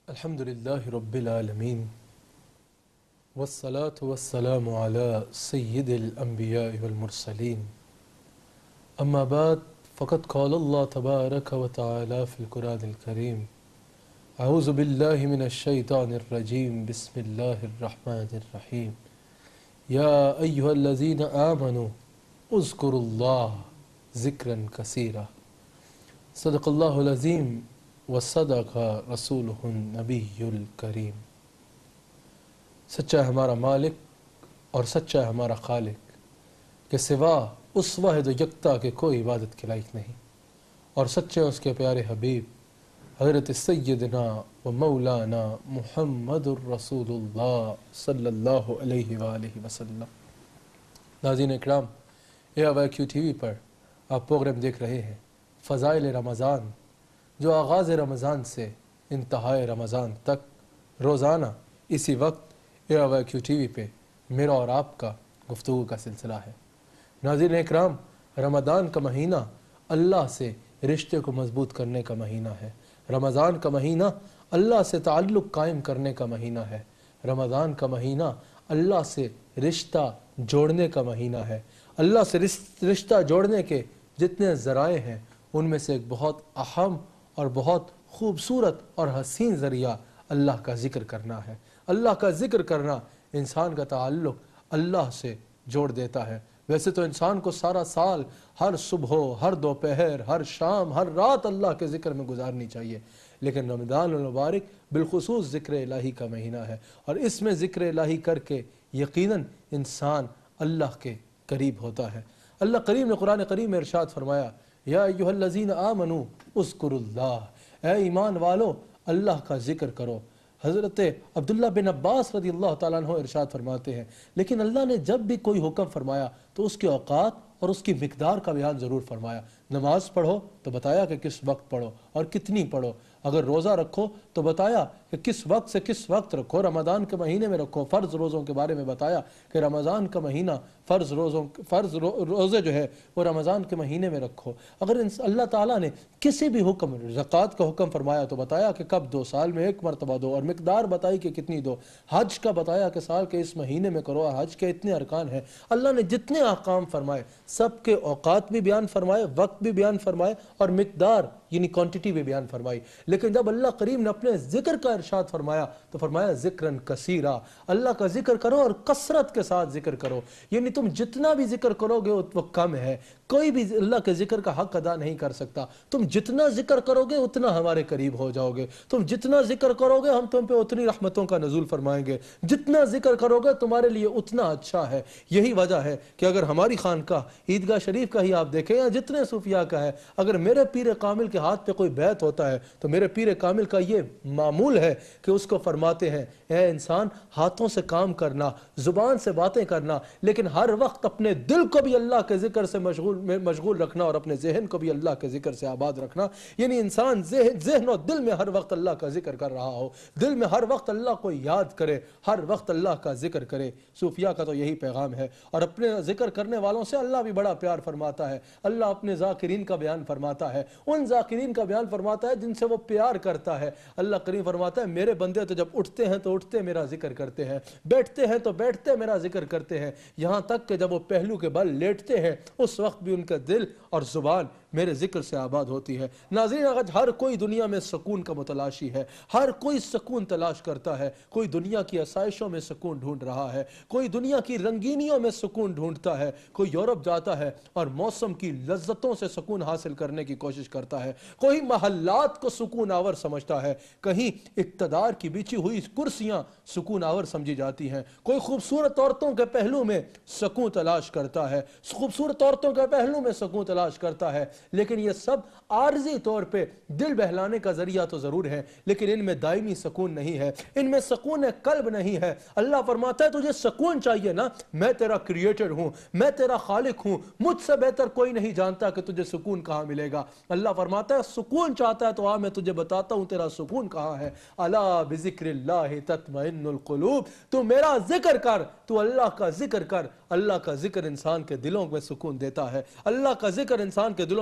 الحمد لله رب العالمين والصلاة والسلام على سيد الأنبياء والمرسلين أما بعد فقد قال الله تبارك وتعالى في القرآن الكريم أعوذ بالله من الشيطان الرجيم بسم الله الرحمن الرحيم يا أيها الذين آمنوا اذكروا الله ذكرا كثيرا صدق الله العظيم وصدق رسولہ النبی الکریم۔ سچا ہے ہمارا مالک اور سچا ہے ہمارا خالق کہ سوا اس واحد و یکتا کے کوئی عبادت کے لائق نہیں، اور سچے اس کے پیارے حبیب حضرت سیدنا و مولانا محمد الرسول اللہ صلی اللہ علیہ وآلہ وسلم۔ ناظرین اکرام، AIQ ٹی وی پر آپ پروگرام دیکھ رہے ہیں فضائل رمضان، جو آغاز رمضان سے انتہائی رمضان تک روزانہ اسی وقت AIQ ٹی وی پہ میرا اور آپ کا گفتگو کا سلسلہ ہے۔ ناظرین اکرام، رمضان کا مہینہ اللہ سے رشتے کو مضبوط کرنے کا مہینہ ہے۔ رمضان کا مہینہ اللہ سے تعلق قائم کرنے کا مہینہ ہے۔ رمضان کا مہینہ اللہ سے رشتہ جوڑنے کا مہینہ ہے۔ اللہ سے رشتہ جوڑنے کے جتنے ذرائع ہیں ان میں سے ایک بہت اہم اور بہت خوبصورت اور حسین ذریعہ اللہ کا ذکر کرنا ہے۔ اللہ کا ذکر کرنا انسان کا تعلق اللہ سے جوڑ دیتا ہے۔ ویسے تو انسان کو سارا سال ہر صبح، ہر دوپہر، ہر شام، ہر رات اللہ کے ذکر میں گزارنی چاہیے، لیکن رمضان المبارک بالخصوص ذکر الہی کا مہینہ ہے، اور اس میں ذکر الہی کر کے یقیناً انسان اللہ کے قریب ہوتا ہے۔ اللہ کریم نے قرآن کریم میں ارشاد فرمایا، یا ایھا الذین آمنوا اذکروا اللہ، اے ایمان والو اللہ کا ذکر کرو۔ حضرت عبداللہ بن عباس رضی اللہ تعالیٰ عنہ ارشاد فرماتے ہیں، لیکن اللہ نے جب بھی کوئی حکم فرمایا تو اس کے اوقات اور اس کی مقدار کا بیان ضرور فرمایا۔ نماز پڑھو تو بتایا کہ کس وقت پڑھو اور کتنی پڑھو۔ اگر روزہ رکھو تو بتایا کہ کس وقت سے کس وقت رکھو، رمضان کے مہینے میں رکھو۔ فرض روزوں کے بارے میں بتایا کہ رمضان کا مہینہ فرض روزے جو ہے وہ رمضان کے مہینے میں رکھو۔ اگر اللہ تعالیٰ نے کسی بھی حکم، زکوٰۃ کا حکم فرمایا تو بتایا کہ کب دو، سال میں ایک مرتبہ دو، اور مقدار بتائی کہ کتنی دو۔ حج کا بتایا کہ سال کے اس مہینے میں کرو، حج کے اتنے ارکان ہیں۔ اللہ نے جتنے احکام فرمائے سب کے اوقات بھی بیان فرمائے، وقت بھی بیان فرمائے، اور مقدار یعنی کوانٹٹی بھی بیان فرمائی۔ لیکن جب اللہ کریم نے اپنے ذکر کا ارشاد فرمایا تو فرمایا ذکرن کثیرا، اللہ کا ذکر کرو اور کثرت کے ساتھ ذکر کرو، یعنی تم جتنا بھی ذکر کرو گے وہ کم ہے۔ کوئی بھی اللہ کے ذکر کا حق ادا نہیں کر سکتا۔ تم جتنا ذکر کرو گے اتنا ہمارے قریب ہو جاؤ گے، تم جتنا ذکر کرو گے ہم تم پہ اتنی رحمتوں کا نزول فرمائیں گے، جتنا ذکر کرو گے تمہارے لیے اتنا اچھا ہے۔ یہی وجہ ہے کہ اگر ہماری خانقاہ عیدگاہ شریف کا ہی آپ دیکھیں یا جتنے صوفیاء کا ہے، اگر میرے پیر کامل کے ہاتھ پہ کوئی بیعت ہوتا ہے تو میرے پیر کامل کا یہ معمول ہے کہ اس کو فرماتے ہیں، اے انسان ہاتھوں سے کام کرنا، زبان سے باتیں کرنا، لیکن ہر وقت اپنے دل کو بھی اللہ کے ذکر سے مشغول رکھنا اور اپنے ذہن کو بھی اللہ کے ذکر سے آباد رکھنا۔ یعنی انسان ذہن و دل میں ہر وقت اللہ کا ذکر کر رہا ہو، دل میں ہر وقت اللہ کو یاد کرے، ہر وقت اللہ کا ذکر کرے۔ صوفیاء کا تو یہی پیغام ہے، اور اپنے ذکر کرنے والوں سے اللہ بھی بڑا پیار فرماتا ہے۔ اللہ اپنے ذاکرین کا بیان فرماتا ہے، ان ذاکرین کا بیان فرماتا ہے جن سے وہ پیار کرتا ہے۔ اللہ کریم فرماتا ہے، میرے بندے تو جب اٹھتے ہیں تو اٹھتے میرا ذکر کرتے ہیں، بیٹھتے ہیں تو بیٹھتے میرا ذکر کرتے ہیں، یہاں تک کہ جب وہ پہلو کے بل لیٹتے ہیں اس وقت بھی ان کا دل اور زبان میرے ذکر سے آباد ہوتی ہے۔ ناظرین، اگر ہر کوئی دنیا میں سکون کا متلاشی ہے، ہر کوئی سکون تلاش کرتا ہے، کوئی دنیا کی آسائشوں میں سکون ڈھونڈ رہا ہے، کوئی دنیا کی رنگینیوں میں سکون ڈھونڈتا ہے، کوئی یورپ جاتا ہے اور موسم کی لذتوں سے سکون حاصل کرنے کی کوشش کرتا ہے، کوئی محلات کو سکون آور سمجھتا ہے، کہیں اقتدار کی بچھی ہوئی کرسیاں سکون آور سمجھی جاتی ہیں، کوئی خوبصورت عورتوں کے پہلو میں سکون تلاش کرتا ہے، خوبصورت عورتوں کے پہلو میں سکون تلاش کرتا ہے، لیکن یہ سب عارضی طور پہ دل بہلانے کا ذریعہ تو ضرور ہے، لیکن ان میں دائمی سکون نہیں ہے، ان میں سکون قلب نہیں ہے۔ اللہ فرماتا ہے تجھے سکون چاہیے نا، میں تیرا کریٹر ہوں، میں تیرا خالق ہوں، مجھ سے بہتر کوئی نہیں جانتا کہ تجھے سکون کہاں ملے گا۔ اللہ فرماتا ہے سکون چاہتا ہے تو آ میں تجھے بتاتا ہوں تیرا سکون کہاں ہے۔ الا بذکر اللہ تطمئن القلوب، تو میرا ذکر کر، تو اللہ کا ذکر کر۔ اللہ کا ذکر انسان کے دلوں میں سکون دیتا ہے، اللہ کا ذکر انسان کے دلوں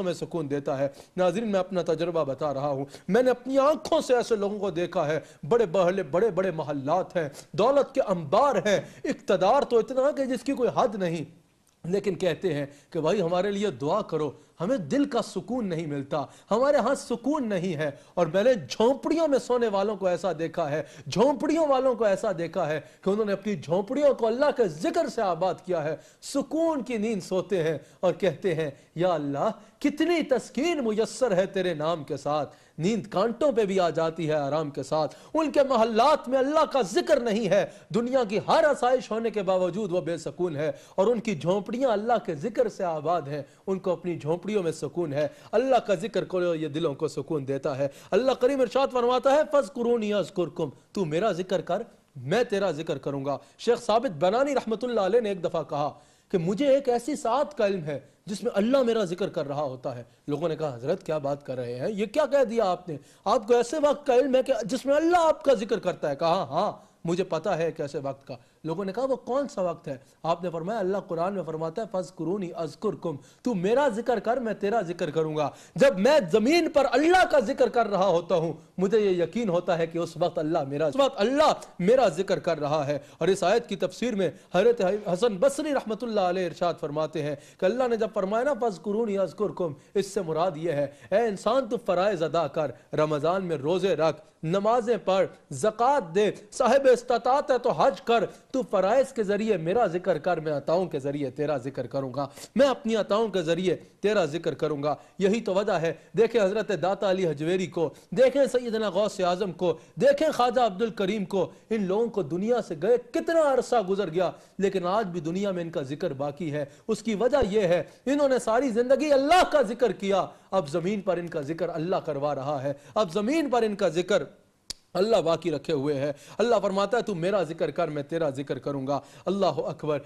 میں سکون دیتا ہے۔ ناظرین میں اپنا تجربہ بتا رہا ہوں، میں نے اپنی آنکھوں سے ایسے لوگوں کو دیکھا ہے، بڑے بڑے محلات ہیں، دولت کے انبار ہیں، اقتدار تو اتنا کہ جس کی کوئی حد نہیں، لیکن کہتے ہیں کہ بھائی ہمارے لیے دعا کرو، ہمیں دل کا سکون نہیں ملتا، ہمارے ہاں سکون نہیں ہے۔ اور میں نے جھونپڑیوں میں سونے والوں کو ایسا دیکھا ہے، جھونپڑیوں والوں کو ایسا دیکھا ہے کہ انہوں نے اپنی جھونپڑیوں کو اللہ کے ذکر سے آباد کیا ہے، سکون کی نیند سوتے ہیں اور کہتے ہیں یا اللہ کتنی تسکین میسر ہے تیرے نام کے ساتھ، نیند کانٹوں پہ بھی آ جاتی ہے آرام کے ساتھ۔ ان کے محلات میں اللہ کا ذکر نہیں ہے، دنیا کی ہر آسائش ہونے کے باوجود وہ بے سکون ہے، اور ان کی جھونپڑیاں اللہ کے ذکر سے آباد ہیں، ان کو اپنی جھونپڑیوں میں سکون ہے۔ اللہ کا ذکر کرو، یہ دلوں کو سکون دیتا ہے۔ اللہ کریم ارشاد فرماتا ہے فَاذْكُرُونِي أَذْكُرْكُمْ، تو میرا ذکر کر میں تیرا ذکر کروں گا۔ شیخ ثابت بنانی رحمت اللہ علیہ نے ایک دفعہ کہا کہ مجھے ایک ایسی ساعت کا علم ہے جس میں اللہ میرا ذکر کر رہا ہوتا ہے۔ لوگوں نے کہا حضرت کیا بات کر رہے ہیں، یہ کیا کہہ دیا آپ نے، آپ کو ایسے وقت کا علم ہے کہ جس میں اللہ آپ کا ذکر کرتا ہے؟ کہا ہاں مجھے پتا ہے کیسے وقت کا۔ لوگوں نے کہا وہ کون سا وقت ہے؟ آپ نے فرمایا اللہ قرآن میں فرماتا ہے فَاذْكُرُونِي أَذْكُرْكُمْ، تو میرا ذکر کر میں تیرا ذکر کروں گا۔ جب میں زمین پر اللہ کا ذکر کر رہا ہوتا ہوں مجھے یہ یقین ہوتا ہے کہ اس وقت اللہ میرا ذکر کر رہا ہے۔ اور اس آیت کی تفسیر میں حضرت حسن بصری رحمت اللہ علیہ ارشاد فرماتے ہیں کہ اللہ نے جب فرمایا نا فَاذْكُرُونِي أَذْكُرْكُمْ، اس سے مراد یہ ہے اے انسان تو فرائض ادا کر، رمضان میں روزے رکھ، نمازیں پڑھ، زکوٰۃ دے، صاحب استطاعت ہے تو حج کر، تو فرائض کے ذریعے میرا ذکر کر، میں عطاؤں کے ذریعے تیرا ذکر کروں گا، میں اپنی عطاؤں کے ذریعے تیرا ذکر کروں گا۔ یہی تو وجہ ہے، دیکھیں حضرت داتا علی حجویری کو، دیکھیں سیدنا غوث اعظم کو، دیکھیں خواجہ عبد الکریم کو، ان لوگوں کو دنیا سے گئے کتنا عرصہ گزر گیا لیکن آج بھی دنیا میں ان کا ذکر باقی ہے۔ اس کی وجہ یہ ہے انہوں نے ساری زندگی اللہ کا ذکر کیا، اب زمین پر ان کا ذکر اللہ کروا رہا ہے، اب زمین پر ان کا ذکر اللہ باقی رکھے ہوئے ہے۔ اللہ فرماتا ہے تو میرا ذکر کر میں تیرا ذکر کروں گا۔ اللہ اکبر،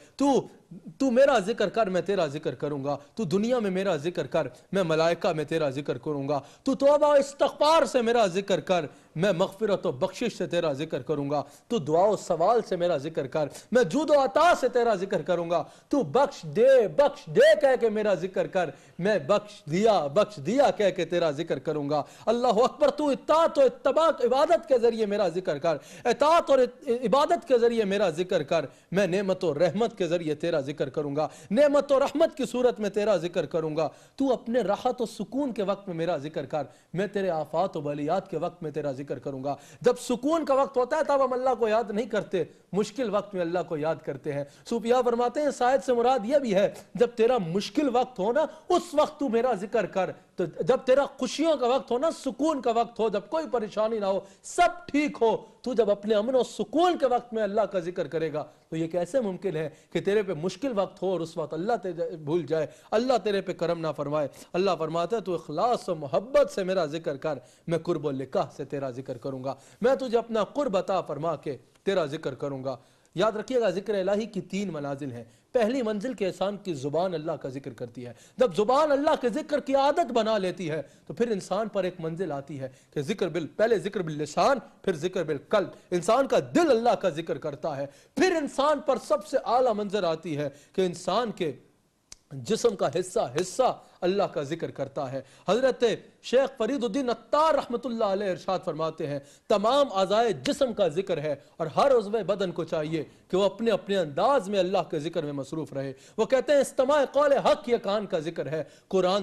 تو میرا ذکر کر میں تیرا ذکر کروں گا، تو دنیا میں میرا ذکر کر میں ملائکہ میں تیرا ذکر کروں گا، تو توبہ و استغفار سے میرا ذکر کر میں مغفرت و بخشش سے تیرا ذکر کروں گا، تو دعا و سوال سے میرا ذکر کر میں جود و عطا سے تیرا ذکر کروں گا، تو بخش دے کہہ کے میرا ذکر کر میں بخش دیا کہہ کے تیرا ذکر کروں گا۔ اللہ اکبر، تو اطاعت و اتباع عبادت کے ذریعے میرا ذکر کر، اطاعت اور عبادت کے ذریعے میرا ذکر کر، میں نعمت و رحمت کے ذریعے تیرا ذکر کروں گا، نعمت و رحمت کی صورت میں تیرا ذکر کروں گا، تو اپنے راحت و سکون کے وقت میں میرا ذکر کر، میں تیرے آفات و بلیات کے وقت میں تیرا ذکر کروں گا۔ جب سکون کا وقت ہوتا ہے تب ہم اللہ کو یاد نہیں کرتے، مشکل وقت میں اللہ کو یاد کرتے ہیں۔ صوفیاء فرماتے ہیں شاید سے مراد یہ بھی ہے جب تیرا مشکل وقت ہو نا اس وقت تو میرا ذکر کر، تو جب تیرا خوشیوں کا وقت ہو نا، سکون کا وقت ہو، جب کوئی پریشانی نہ ہو، سب ٹھیک ہو، تو جب اپنے امن و سکون کے وقت میں اللہ کا ذکر کرے گا تو یہ کیسے ممکن ہے کہ تیرے پہ مشکل وقت ہو اور اس وقت اللہ بھول جائے، اللہ تیرے پہ کرم نہ فرمائے۔ اللہ فرماتا ہے تو اخلاص و محبت سے میرا ذکر کر، میں قرب و لقاح سے تیرا ذکر کروں گا، میں تجھے اپنا قرب عطا فرما کے تیرا ذکر کروں گا۔ یاد رکھیے گا ذکر الہی کی 3 منازل ہیں۔ پہلی منزل کے انسان کی زبان اللہ کا ذکر کرتی ہے، جب زبان اللہ کے ذکر کی عادت بنا لیتی ہے تو پھر انسان پر ایک منزل آتی ہے کہ پہلے ذکر باللسان پھر ذکر بالقلب، انسان کا دل اللہ کا ذکر کرتا ہے، پھر انسان پر سب سے اعلیٰ منظر آتی ہے کہ انسان کے جسم کا حصہ اللہ کا ذکر کرتا ہے۔ حضرت شیخ فرید الدین عطار رحمت اللہ علیہ ارشاد فرماتے ہیں تمام اعضائے جسم کا ذکر ہے اور ہر عضو بدن کو چاہیے کہ وہ اپنے اپنے انداز میں اللہ کے ذکر میں مصروف رہے۔ وہ کہتے ہیں استماع قول حق یہ کان کا ذکر ہے، قرآن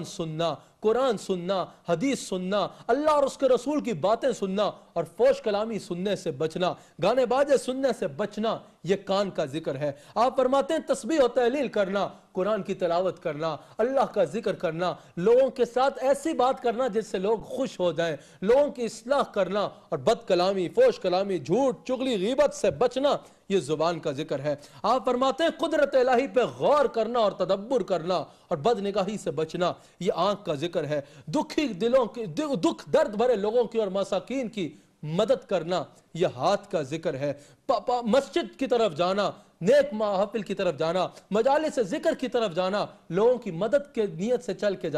سننا، حدیث سننا، اللہ اور اس کے رسول کی باتیں سننا اور فوش کلامی سننے سے بچنا، گانے باجے سننے سے بچنا، یہ کان کا ذکر ہے۔ آپ فرماتے ہیں تسبیح و تحلیل کرنا، قرآن کی تلاوت کرنا، اللہ کا ذکر کرنا، لوگوں کے ساتھ ایسی بات کرنا جس سے لوگ خوش ہو جائیں، لوگوں کی اصلاح کرنا اور بد کلامی، فوش کلامی، جھوٹ، چغلی، غیبت سے بچنا، یہ زبان کا ذکر ہے۔ آپ فرماتے ہیں قدرت الہی پہ غور کرنا اور تدبر کرنا اور بد نگاہی سے بچنا، یہ آنکھ کا ذکر ہے۔ دکھ درد بھرے لوگوں کی اور مساکین کی مدد کرنا، یہ ہاتھ کا ذکر ہے۔ مسجد کی طرف جانا، نیک محافل کی طرف جانا، مجالس ذکر کی طرف جانا، لوگوں کی مدد کے نیت سے چل کے جانا،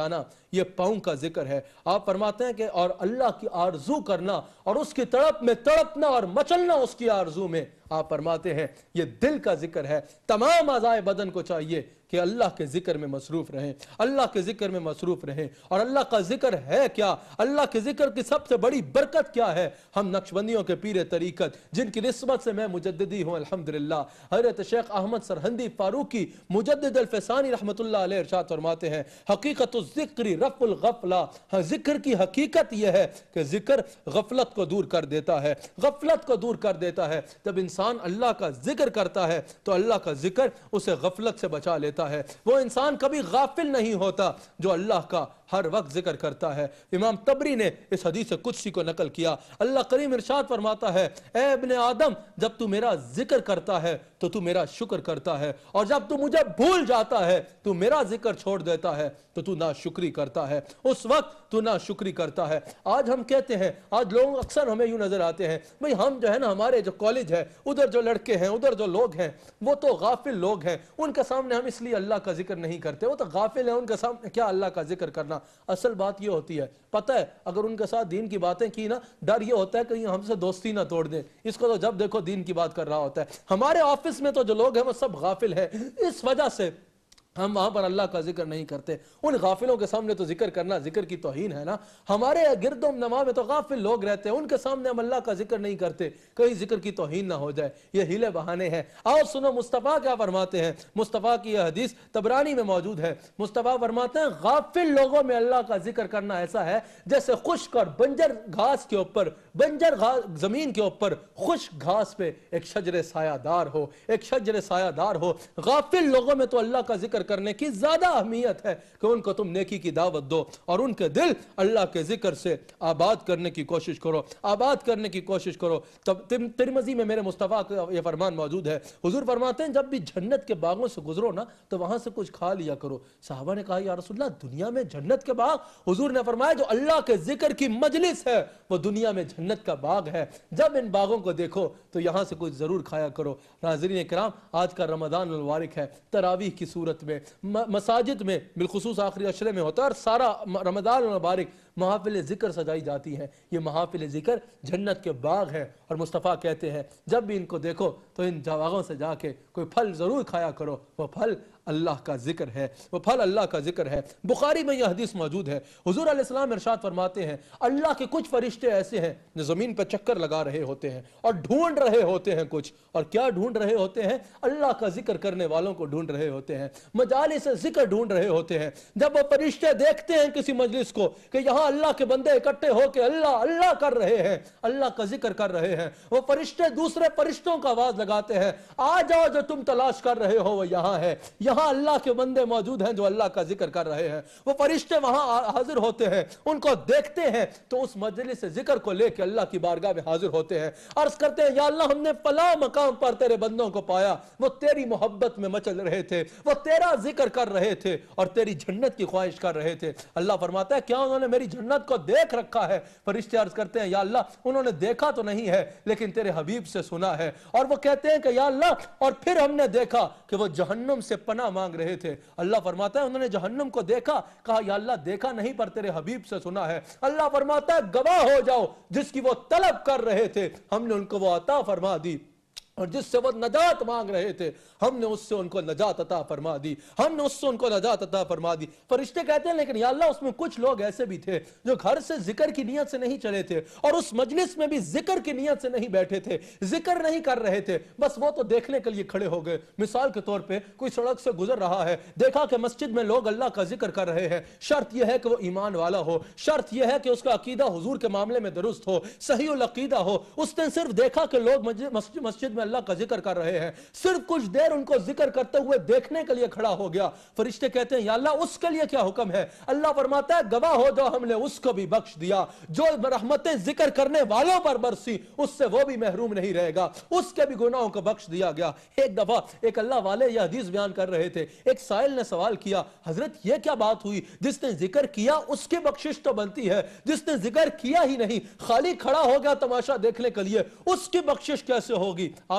یہ پاؤں کا ذکر ہے۔ آپ فرماتے ہیں کہ اور اللہ کی آرزو کرنا اور اس کی تڑپ میں تڑپنا اور مچلنا اس کی آرزو میں، آپ فرماتے ہیں یہ دل کا ذکر ہے۔ تمام اعضائے بدن کو چاہیے کہ اللہ کے ذکر میں مصروف رہیں، اللہ کے ذکر میں مصروف رہیں۔ اور اللہ کا ذکر ہے کیا؟ اللہ کے ذکر کی سب سے بڑی برکت کیا ہے؟ ہم نقشبندیوں کے پیر طریقت جن کی نسبت سے میں مجددی ہوں الحمدللہ، حضرت شیخ احمد سرہندی فاروقی مجدد الفسانی رحمت اللہ علیہ ارشاد فرماتے ہیں حقیقت الذکر رفع الغفلہ، ذکر کی حقیقت یہ ہے کہ ذکر غفلت کو دور کر دیتا ہے، غفلت کو دور کر دیتا ہے۔ جب انسان اللہ کا ذکر کرتا ہے تو اللہ کا ذکر اسے غفلت سے بچا لیتا ہے۔ وہ انسان کبھی غافل نہیں ہوتا جو اللہ کا ہر وقت ذکر کرتا ہے۔ امام طبری نے اس حدیث قدسی کو نقل کیا، اللہ کریم ارشاد فرماتا ہے اے ابن آدم جب تو میرا ذکر کرتا ہے تو تو میرا شکر کرتا ہے، اور جب تو مجھے بھول جاتا ہے تو میرا ذکر چھوڑ دیتا ہے تو تو ناشکری کرتا ہے، اس وقت تو ناشکری کرتا ہے۔ آج ہم کہتے ہیں، آج لوگ اکثر ہمیں یوں نظر آتے ہیں بھئی ہم جو ہے نا ہمارے جو کالج ہے ادھر جو لڑکے ہیں ادھر جو لوگ ہیں وہ تو غافل لوگ ہیں، ان کے سامنے ہم اس لیے اللہ کا ذکر نہیں کرتے، وہ تو غافل ہیں، ان کے سامنے کیا اللہ کا ذکر کرنا۔ اصل بات یہ ہوتی ہے، پتہ ہے اگر ان کے ساتھ دین کی باتیں کی نا، ڈر یہ ہوتا ہے کہ ہم سے دوستی نہ توڑ دیں، اس کو تو جب دیکھو دین کی بات کر رہا ہوتا ہے۔ ہمارے آفس میں تو جو لوگ ہیں وہ سب غافل ہیں، اس وجہ سے ہم وہاں پر اللہ کا ذکر نہیں کرتے۔ ان غافلوں کے سامنے تو ذکر کرنا ذکر کی توہین ہے نا۔ ہمارے گرد و نواح میں تو غافل لوگ رہتے ہیں، ان کے سامنے ہم اللہ کا ذکر نہیں کرتے، کہیں ذکر کی توہین نہ ہو جائے، یہ ہیلے بہانے ہیں۔ آؤ سنو مصطفیٰ کیا فرماتے ہیں، مصطفیٰ کی یہ حدیث طبرانی میں موجود ہے۔ مصطفیٰ فرماتے ہیں غافل لوگوں میں اللہ کا ذکر کرنا ایسا ہے جیسے خشک اور بنجر گھاس کے اوپر، بنجر زمین کے اوپر خشک گھاس پہ ایک شجر سایہ دار ہو، ایک شجر سایہ دار ہو۔ غافل لوگوں میں تو اللہ کا ذکر کرنے کی زیادہ اہمیت ہے کہ ان کو تم نیکی کی دعوت دو اور ان کے دل اللہ کے ذکر سے آباد کرنے کی کوشش کرو، آباد کرنے کی کوشش کرو۔ ترمذی میں میرے مصطفیٰ کا یہ فرمان موجود ہے، حضور فرماتے ہیں جب بھی جنت کے باغوں سے گزرو نا تو وہاں سے کچھ کھا لیا کرو۔ صحابہ نے کہا یا رسول اللہ دنیا میں جنت کے باغ؟ حضور نے فرمایا جو اللہ کے ذکر کی مجلس ہے وہ دنیا میں جنت کا باغ ہے، جب ان باغوں کو دیکھو تو یہاں سے کچھ ضرور کھایا کرو۔ ناظرین کرام، آج کا رمضان المبارک ہے، تراویح کی صورت میں مساجد میں بالخصوص آخری عشرے میں ہوتا ہے، اور سارا رمضان المبارک محافل ذکر سجائی جاتی ہیں۔ یہ محافل ذکر جنت کے باغ ہیں، اور مصطفیٰ کہتے ہیں جب بھی ان کو دیکھو تو ان باغوں سے جا کے کوئی پھل ضرور کھایا کرو، وہ پھل اللہ کا ذکر ہے، وہ پھل اللہ کا ذکر ہے۔ بخاری میں یہ حدیث موجود ہے، حضور علیہ السلام ارشاد فرماتے ہیں اللہ کے کچھ فرشتے ایسے ہیں جو زمین پہ چکر لگا رہے ہوتے ہیں اور ڈھونڈ رہے ہوتے ہیں کچھ، اور کیا ڈھونڈ رہے ہوتے ہیں؟ اللہ کا ذکر کرنے والوں کو ڈھونڈ رہے ہوتے ہیں، مجالس ذکر ڈھونڈ رہے ہوتے ہیں۔ جب وہ فرشتے دیکھتے ہیں کسی مجلس کو کہ یہاں اللہ کے بندے اکٹھے ہو کے اللہ اللہ کر رہے ہیں، اللہ کا ذکر کر رہے ہیں، وہ فرشتے دوسرے فرشتوں کا آواز لگاتے ہیں آ جاؤ جو تم تلاش کر رہے ہو وہ یہاں ہے، یہاں اللہ کے بندے موجود ہیں جو اللہ کا ذکر کر رہے ہیں۔ وہ فرشتے وہاں حاضر ہوتے ہیں، ان کو دیکھتے ہیں تو اس مجلس ذکر کو لے کے اللہ کی بارگاہ میں حاضر ہوتے ہیں، عرض کرتے ہیں یا اللہ ہم نے فلاں مقام پر تیرے بندوں کو پایا، وہ تیری محبت میں مچل رہے تھے، وہ تیرا ذکر کر رہے تھے اور تیری جنت کی خواہش کر رہے تھے۔ اللہ فرماتا ہے کیا انہوں نے میری جنت کو دیکھ رکھا ہے؟ فرشتے عرض کرتے ہیں یا اللہ انہوں نے دیکھا تو نہیں ہے لیکن تیرے حبیب سے سنا ہے، اور وہ کہتے ہیں کہ یا اللہ اور پھر ہم نے دیکھا کہ وہ جہنم سے پناہ مانگ رہے تھے۔ اللہ فرماتا ہے انہوں نے جہنم کو دیکھا، کہا یا اللہ دیکھا نہیں پر تیرے حبیب سے سنا ہے۔ اللہ فرماتا ہے گواہ ہو جاؤ جس کی وہ طلب کر رہے تھے ہم نے ان کو وہ عطا فرما دی، اور جس سے وہ نجات مانگ رہے تھے ہم نے اس سے ان کو نجات عطا فرما دی، ہم نے اس سے ان کو نجات عطا فرما دی۔ فرشتے کہتے ہیں لیکن یا اللہ اس میں کچھ لوگ ایسے بھی تھے جو گھر سے ذکر کی نیت سے نہیں چلے تھے اور اس مجلس میں بھی ذکر کی نیت سے نہیں بیٹھے تھے، ذکر نہیں کر رہے تھے، بس وہ تو دیکھنے کے لیے کھڑے ہو گئے۔ مثال کے طور پہ کوئی سڑک سے گزر رہا ہے، دیکھا کہ مسجد میں لوگ اللہ کا ذکر کر رہے ہیں، شرط یہ ہے کہ وہ ایمان والا ہو، شرط یہ ہے کہ اس کا عقیدہ حضور کے معاملے میں درست ہو، صحیح العقیدہ ہو۔ اس نے صرف دیکھا کہ لوگ مسجد میں اللہ کا ذکر کر رہے ہیں، صرف کچھ دیر ان کو ذکر کرتے ہوئے دیکھنے کے لیے کھڑا ہو گیا۔ فرشتے کہتے ہیں یا اللہ اس کے لیے کیا حکم ہے؟ اللہ فرماتا ہے گواہ ہو جاؤ ہم نے اس کو بھی بخش دیا، جو رحمتیں ذکر کرنے والوں پر برسی اس سے وہ بھی محروم نہیں رہے گا، اس کے بھی گناہوں کو بخش دیا گیا۔ ایک دفعہ ایک اللہ والے یہ حدیث بیان کر رہے تھے، ایک سائل نے سوال کیا حضرت یہ کیا بات ہوئی، جس نے ذکر کیا اس کی بخشش تو بنتی ہے، جس نے ذکر کیا ہی نہیں خالی کھڑا ہو گیا تماشا دیکھنے کے لیے اس کی بخشش کیسے ہوگی؟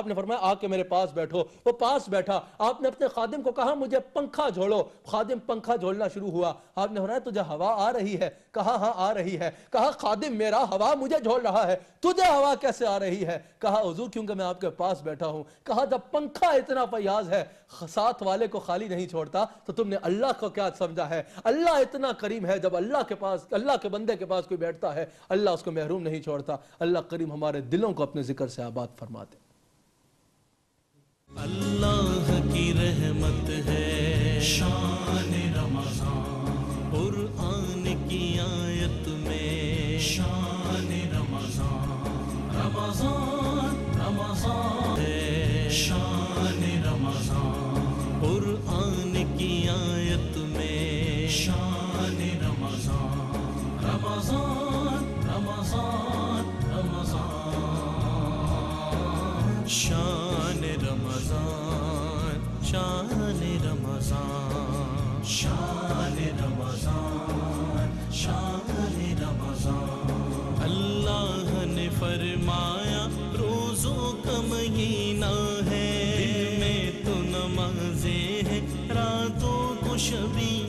آپ نے فرمایا آ کے میرے پاس بیٹھو، وہ پاس بیٹھا، آپ نے اپنے خادم کو کہا مجھے پنکھا جھولو، خادم پنکھا جھولنا شروع ہوا، آپ نے فرمایا تجھے ہوا آ رہی ہے؟ کہا ہاں آ رہی ہے، کہا خادم میرا ہوا مجھے جھول رہا ہے، تجھے ہوا کیسے آ رہی ہے؟ کہا حضور کیونکہ میں آپ کے پاس بیٹھا ہوں۔ کہا جب پنکھا اتنا فیاض ہے، ساتھ والے کو خالی نہیں چھوڑتا، تو تم نے اللہ کو کیا سمجھا ہے؟ اللہ اتنا کریم ہے، جب اللہ کے پاس، اللہ کے بندے کے پاس کوئی بیٹھتا ہے اللہ اس کو محروم نہیں چھوڑتا۔ اللہ کریم ہمارے دلوں کو اپنے ذکر سے آباد فرما دے۔ اللہ کی رحمت ہے شان رمضان، قرآن کی آیت میں شان رمضان، رمضان رمضان ہے شان رمضان، قرآن کی آیت میں شان رمضان، رمضان رمضان رمضان، شان رمضان، شان رمضان، شان رمضان، شان رمضان۔ اللہ نے فرمایا روزوں کا مہینہ ہے، دن میں تو نمازیں ہیں، راتوں کو شبی